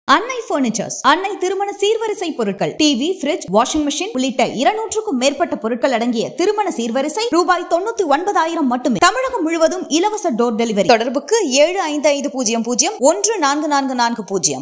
அன்னை பர்னிச்சர்ஸ், அன்னை திருமண சீர்வரிசை பொருட்கள், டிவி, ஃபிரிட்ஜ், வாஷிங் மெஷின் உள்ளிட்ட 200க்கும் மேற்பட்ட பொருட்கள் அடங்கிய திருமண சீர்வரிசை ரூபாய் 99,000 மட்டுமே. தமிழகம் முழுவதும் இலவச டோர் டெலிவரி. தொடர்புக்கு 7550144440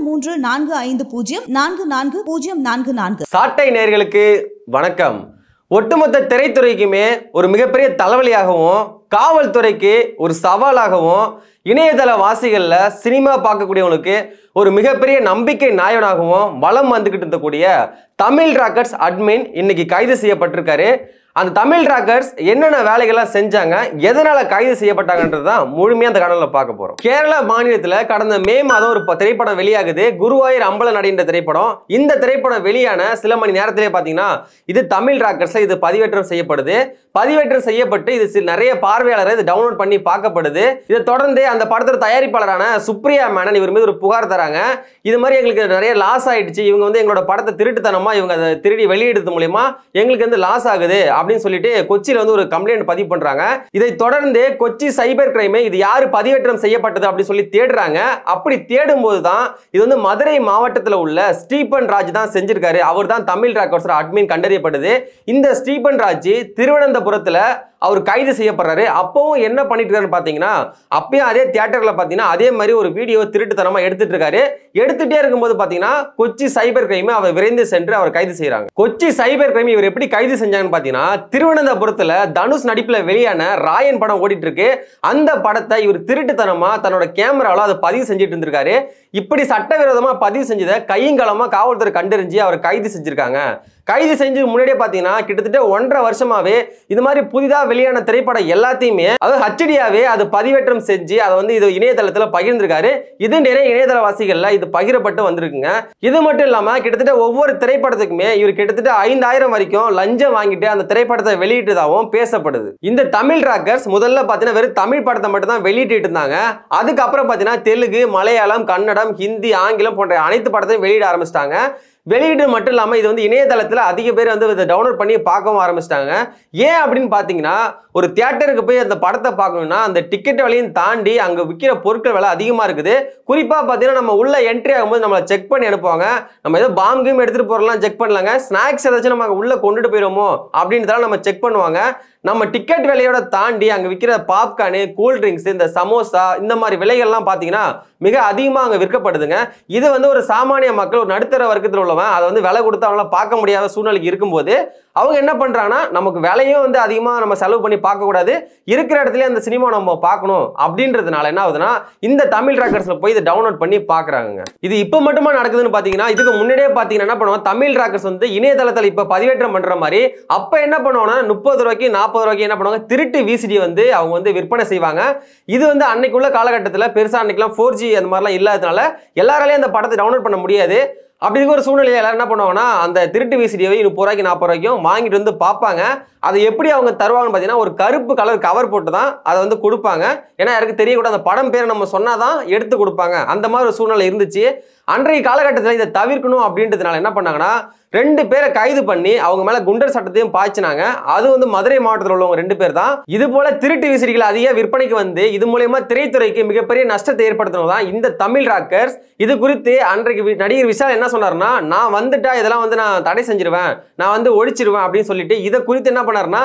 9345044044. சாட்டை நேயர்களுக்கு வணக்கம். ஒட்டுமொத்த திரைத்துறைக்குமே ஒரு மிகப்பெரிய தலைவலியாகவும், காவல்துறைக்கு ஒரு சவாலாகவும், இணையதள வாசிகள்ல சினிமா பார்க்கக்கூடியவங்களுக்கு ஒரு மிகப்பெரிய நம்பிக்கை நாயகனாகவும் வலம் வந்துகிட்டு இருக்கக்கூடிய தமிழ் ராக்கர்ஸ் அட்மின் இன்னைக்கு கைது செய்யப்பட்டிருக்காரு. அந்த தமிழ் ராக்கர்ஸ் என்னென்ன வேலைகள்லாம் செஞ்சாங்க, எதனால கைது செய்யப்பட்டாங்கன்றது தான் முழுமையா அந்த கடல்ல பார்க்க போறோம். கேரளா மாநிலத்துல கடந்த மே மாதம் ஒரு திரைப்படம் வெளியாகுது, குருவாயூர் அம்பல நடின்ற திரைப்படம். இந்த திரைப்படம் வெளியான சில மணி நேரத்திலே பாத்தீங்கன்னா இது தமிழ் ராக்கர்ஸ்ல இது பதிவேற்றம் செய்யப்படுது. பதிவேற்றம் செய்யப்பட்டு இது நிறைய பார்வையாளரை இது டவுன்லோட் பண்ணி பார்க்கப்படுது. இதை தொடர்ந்து அந்த படத்தோட தயாரிப்பாளரான சுப்ரியா மேனன் இவர் மீது ஒரு புகார் தராங்க. இது மாதிரி எங்களுக்கு நிறைய லாஸ் ஆயிடுச்சு, இவங்க வந்து எங்களோட படத்தை திருட்டுத்தனமா இவங்க அதை திருடி வெளியிடுறது மூலமா எங்களுக்கு வந்து லாஸ் ஆகுது அப்படின்னு சொல்லிட்டு கொச்சியில வந்து ஒரு கம்ப்ளைண்ட் பதிவு பண்றாங்க. இதை தொடர்ந்து கொச்சி சைபர் கிரைம் இது யாரு பதிவேற்றம் செய்யப்பட்டது அப்படின்னு சொல்லி தேடுறாங்க. அப்படி தேடும் போதுதான் இது வந்து மதுரை மாவட்டத்தில் உள்ள ஸ்டீபன் ராஜ் தான் செஞ்சிருக்காரு. அவர் தான் தமிழ் ராக்கர்ஸ் அட்மின் கண்டறியப்படுது. இந்த ஸ்டீபன் ராஜ் திருவனந்தபுரத்துல அவர் கைது செய்யப்படுறாரு. அப்பவும் என்ன பண்ணிட்டு இருக்காருன்னு பாத்தீங்கன்னா, அப்பயும் அதே தியேட்டர்ல பாத்தீங்கன்னா அதே மாதிரி ஒரு வீடியோ திருட்டுத்தனமா எடுத்துட்டு இருக்காரு. எடுத்துட்டே இருக்கும்போது பாத்தீங்கன்னா கொச்சி சைபர் கிரைம் அவர் விரைந்து சென்று அவர் கைது செய்யறாங்க. கொச்சி சைபர் கிரைம் இவர் எப்படி கைது செஞ்சாங்கன்னு பாத்தீங்கன்னா, திருவனந்தபுரத்துல தனுஷ் நடிப்புல வெளியான ராயன் படம் ஓடிட்டு இருக்கு. அந்த படத்தை இவர் திருட்டுத்தனமா தன்னோட கேமரால அதை பதிவு செஞ்சுட்டு இருந்திருக்காரு. இப்படி சட்டவிரோதமா பதிவு செஞ்சதை கையங்கலமா காவல்துறை கண்டறிஞ்சு அவர் கைது செஞ்சிருக்காங்க. கைது செஞ்சு முன்னாடியே பாத்தீங்கன்னா கிட்டத்தட்ட 1.5 வருஷமாவே இது மாதிரி புதிதா வெளியான திரைப்படம் எல்லாத்தையுமே அது ஹச்டியாவே அது பதிவேற்றம் செஞ்சு அதை வந்து இது இணையதளத்துல பகிர்ந்திருக்காரு. இது நிறைய இணையதளவாசிகள்ல இது பகிரப்பட்டு வந்திருக்குங்க. இது மட்டும் இல்லாம கிட்டத்தட்ட ஒவ்வொரு திரைப்படத்துக்குமே இவர் கிட்டத்தட்ட 5,000 வரைக்கும் லஞ்சம் வாங்கிட்டு அந்த திரைப்படத்தை வெளியிட்டதாகவும் பேசப்படுது. இந்த தமிழ் ராக்கர்ஸ் முதல்ல பாத்தீங்கன்னா வெறும் தமிழ் படத்தை மட்டும் தான் வெளியிட்டு இருந்தாங்க. அதுக்கப்புறம் பாத்தீங்கன்னா தெலுங்கு, மலையாளம், கன்னடம், ஹிந்தி, ஆங்கிலம் போன்ற அனைத்து படத்தையும் வெளியிட ஆரம்பிச்சிட்டாங்க. வெளியீடு மட்டும் இல்லாமல் இது வந்து இணையதளத்தில் அதிக பேர் வந்து இதை டவுன்லோட் பண்ணி பார்க்கவும் ஆரம்பிச்சிட்டாங்க. ஏன் அப்படின்னு பார்த்தீங்கன்னா, ஒரு தியேட்டருக்கு போய் அந்த படத்தை பார்க்கணும்னா அந்த டிக்கெட் விலையும் தாண்டி அங்கே விற்கிற பொருட்கள் விலை அதிகமாக இருக்குது. குறிப்பாக பார்த்தீங்கன்னா நம்ம உள்ள என்ட்ரி ஆகும்போது நம்மளை செக் பண்ணி அனுப்புவாங்க. நம்ம ஏதோ பாம் கேம் எடுத்துகிட்டு போகிறலாம் செக் பண்ணலாங்க, ஸ்நாக்ஸ் ஏதாச்சும் நம்ம உள்ளே கொண்டுட்டு போயிடுவோமோ அப்படின்றதால நம்ம செக் பண்ணுவாங்க. நம்ம டிக்கெட் விலையோட தாண்டி அங்கே விற்கிற பாப்கார்னு, கூல்ட்ரிங்க்ஸ், இந்த சமோசா இந்த மாதிரி விலைகள்லாம் பார்த்தீங்கன்னா மிக அதிகமாக அங்கே விற்கப்படுதுங்க. இது வந்து ஒரு சாமானிய மக்கள், ஒரு நடுத்தர வர்க்கத்தில் உள்ளவன் அதை வந்து விலை கொடுத்து அவங்களால பார்க்க முடியாத சூழ்நிலைக்கு இருக்கும்போது அவங்க என்ன பண்றாங்கன்னா, நமக்கு விலையும் வந்து அதிகமாக நம்ம செலவு பண்ணி பார்க்கக்கூடாது, இருக்கிற இடத்துல அந்த சினிமா நம்ம பார்க்கணும் அப்படின்றதுனால என்ன ஆகுதுன்னா இந்த தமிழ் ராக்கர்ஸ்ல போய் இதை டவுன்லோட் பண்ணி பார்க்குறாங்க. இது இப்போ மட்டுமா நடக்குதுன்னு பார்த்தீங்கன்னா, இதுக்கு முன்னாடியே பார்த்தீங்கன்னா என்ன பண்ணுவோம், தமிழ் ராக்கர்ஸ் வந்து இணையதளத்தில் இப்போ பதிவேற்றம் பண்ற மாதிரி அப்போ என்ன பண்ணுவாங்கன்னா 30 ரூபாய்க்கு 40 ரூபாய்க்கு என்ன பண்ணுவாங்க, திருட்டு விசிடி வந்து அவங்க வந்து விற்பனை செய்வாங்க. இது வந்து அன்னைக்குள்ள காலகட்டத்தில் பெருசாக அன்னைக்கெல்லாம் 4G அந்த மாதிரிலாம் இல்லாததுனால எல்லாராலையும் அந்த படத்தை டவுன்லோட் பண்ண முடியாது. அப்படி இருக்க ஒரு சூழ்நிலையில் எல்லாரும் என்ன பண்ணுவாங்கன்னா அந்த திருட்டு விசிடியை 30 ரூபாய்க்கு 40 ரூபாய்க்கும் வாங்கிட்டு வந்து பார்ப்பாங்க. அதை எப்படி அவங்க தருவாங்கன்னு பார்த்தீங்கன்னா ஒரு கருப்பு கலர் கவர் போட்டு தான் அதை வந்து கொடுப்பாங்க. ஏன்னா யாருக்கு தெரியக்கூடாது, அந்த படம் பேரை நம்ம சொன்னாதான் எடுத்து கொடுப்பாங்க. அந்த மாதிரி ஒரு சூழ்நிலை இருந்துச்சு. அன்றைய காலகட்டத்தில் இதை தவிர்க்கணும் அப்படின்றதுனால என்ன பண்ணாங்கன்னா 2 பேரை கைது பண்ணி அவங்க மேல குண்டர் சட்டத்தையும் பாய்ச்சினாங்க. அது வந்து மதுரை மாவட்டத்தில் உள்ளவங்க 2 பேர் தான். இது போல திருட்டு விசிறிகள் அதிக விற்பனைக்கு வந்து இது மூலமா திரைத்துறைக்கு மிகப்பெரிய நஷ்டத்தை ஏற்படுத்தினதான் இந்த தமிழ் ராக்கர்ஸ். இது குறித்து அன்றைக்கு நடிகர் விஷால் என்ன சொன்னார்னா, நான் வந்துட்டா இதெல்லாம் வந்து நான் தடை செஞ்சிருவேன், நான் வந்து ஒழிச்சிருவேன் அப்படின்னு சொல்லிட்டு இதை குறித்து என்ன பண்ணாருன்னா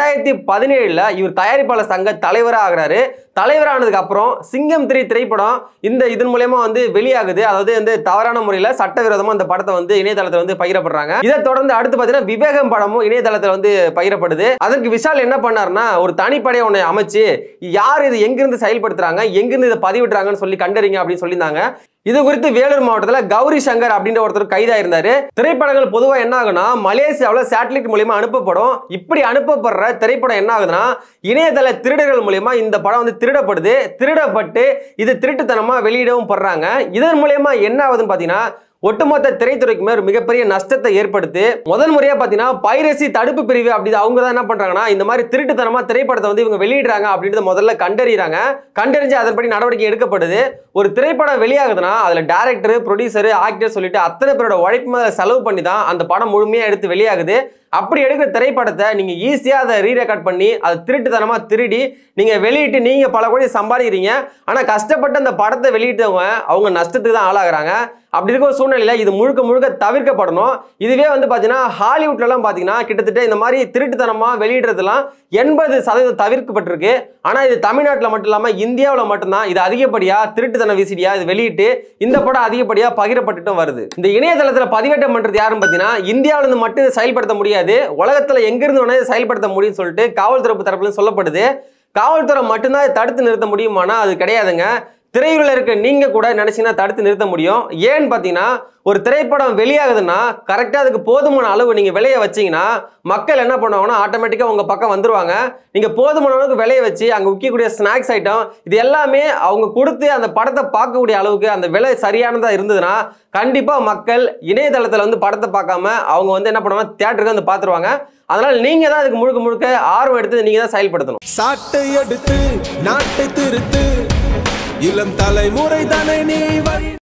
2017 இவர் தயாரிப்பாளர் சங்க தலைவராக ஆகிறாரு. தலைவரானதுக்கு அப்புறம் சிங்கம் 3 திரைப்படம் இந்த இதன் மூலமா வந்து வெளியாகுது. அதாவது வந்து தவறான முறையில் சட்டவிரோதமா அந்த படத்தை வந்து இணையதளத்தில் வந்து பகிரப்படுறாங்க. இதை தொடர்ந்து அடுத்து பார்த்தீங்கன்னா விவேகம் படமும் இணையதளத்தில் வந்து பகிரப்படுது. அதற்கு விஷால் என்ன பண்ணாருன்னா ஒரு தனிப்படையை ஒன்று அமைச்சு யார் இது எங்கிருந்து செயல்படுத்துறாங்க, எங்கிருந்து இதை பதிவிடுறாங்கன்னு சொல்லி கண்டறிங்க அப்படின்னு சொல்லியிருந்தாங்க. இது குறித்து வேலூர் மாவட்டத்தில் கௌரி சங்கர் அப்படின்ற ஒருத்தர் கைதாயிருந்தாரு. திரைப்படங்கள் பொதுவாக என்ன ஆகுனா மலேசியாவில் சேட்டலைட் மூலியமா அனுப்பப்படும். இப்படி அனுப்பப்படுற திரைப்படம் என்ன ஆகுதுன்னா இணையதள திருடர்கள் மூலியமா இந்த படம் வந்து திருடப்படுது. திருடப்பட்டு இது திருட்டுத்தனமா வெளியிடவும் படுறாங்க. இதன் மூலியமா என்ன ஆகுதுன்னு பார்த்தீங்கன்னா ஒட்டுமொத்த திரைத்துறைக்குமே ஒரு மிகப்பெரிய நஷ்டத்தை ஏற்படுத்தி முதல் முறையா பாத்தீங்கன்னா பைரசி தடுப்பு பிரிவு அப்படி அவங்க தான் என்ன பண்றாங்கன்னா இந்த மாதிரி திருட்டுத்தனமா திரைப்படத்தை வந்து இவங்க வெளியிடுறாங்க அப்படின்றத முதல்ல கண்டறியறாங்க. கண்டறிஞ்சு அதன்படி நடவடிக்கை எடுக்கப்படுது. ஒரு திரைப்படம் வெளியாகுதுன்னா அதுல டைரக்டர், ப்ரொடியூசர், ஆக்டர் சொல்லிட்டு அத்தனை பேரோட உழைப்பு மேல செலவு பண்ணி தான் அந்த படம் முழுமையா எடுத்து வெளியாகுது. அப்படி எடுக்கிற திரைப்படத்தை நீங்க ஈஸியா அதை ரீரெக்கார்ட் பண்ணி அதை திருட்டுத்தனமா திருடி நீங்க வெளியிட்டு நீங்க பல கோடி சம்பாதிக்கிறீங்க. ஆனா கஷ்டப்பட்டு அந்த படத்தை வெளியிட்டவங்க அவங்க நஷ்டத்துக்கு தான் ஆளாகிறாங்க. அப்படி இருக்க ஒரு சூழ்நிலையில இது முழுக்க முழுக்க தவிர்க்கப்படணும். இதுவே வந்து பாத்தீங்கன்னா ஹாலிவுட்ல எல்லாம் பாத்தீங்கன்னா கிட்டத்தட்ட இந்த மாதிரி திருட்டுத்தனமா வெளியிடுறதுலாம் 80% தவிர்க்கப்பட்டிருக்கு. ஆனா இது தமிழ்நாட்டில் மட்டும் இல்லாம இந்தியாவில் மட்டும்தான் இது அதிகப்படியா திருட்டுத்தன விசிடியா இது வெளியிட்டு இந்த படம் அதிகப்படியா பகிரப்பட்டுட்டும் வருது. இந்த இணையதளத்துல பதிவேற்றம் பண்றது யாருன்னு பாத்தீங்கன்னா இந்தியாவில இருந்து மட்டும் செயல்படுத்த முடியாது, உலகத்துல எங்கிருந்து வேணா செயல்படுத்த முடியும்னு சொல்லிட்டு காவல்துறை தரப்புல சொல்லப்படுது. காவல்துறை மட்டும்தான் தடுத்து நிறுத்த முடியுமானா அது கிடையாதுங்க. திரையுறையில் இருக்க நீங்க கூட நினைச்சீங்கன்னா தடுத்து நிறுத்த முடியும். ஏன்னு பாத்தீங்கன்னா ஒரு திரைப்படம் வெளியாகுதுன்னா கரெக்டா அதுக்கு போதுமான அளவு நீங்க விலைய வச்சீங்கன்னா மக்கள் என்ன பண்ணுவாங்கன்னா ஆட்டோமேட்டிக்கா உங்க பக்கம் வந்துருவாங்க. நீங்க போதுமான அளவுக்கு விலைய வச்சு அங்க விற்கக்கூடிய ஸ்நாக்ஸ் ஐட்டம் இது எல்லாமே அவங்க கொடுத்து அந்த படத்தை பார்க்கக்கூடிய அளவுக்கு அந்த விலை சரியானதா இருந்ததுன்னா கண்டிப்பா மக்கள் இணையதளத்துல வந்து படத்தை பார்க்காம அவங்க வந்து என்ன பண்ணுவாங்க தியேட்டருக்கு வந்து பாத்துருவாங்க. அதனால நீங்க தான் அதுக்கு முழுக்க முழுக்க ஆர்வம் எடுத்து நீங்க தான் செயல்படுத்தணும். சாட்டை எடுத்து நாட்டை திருத்து இளம் தலைமுறை தானே நீ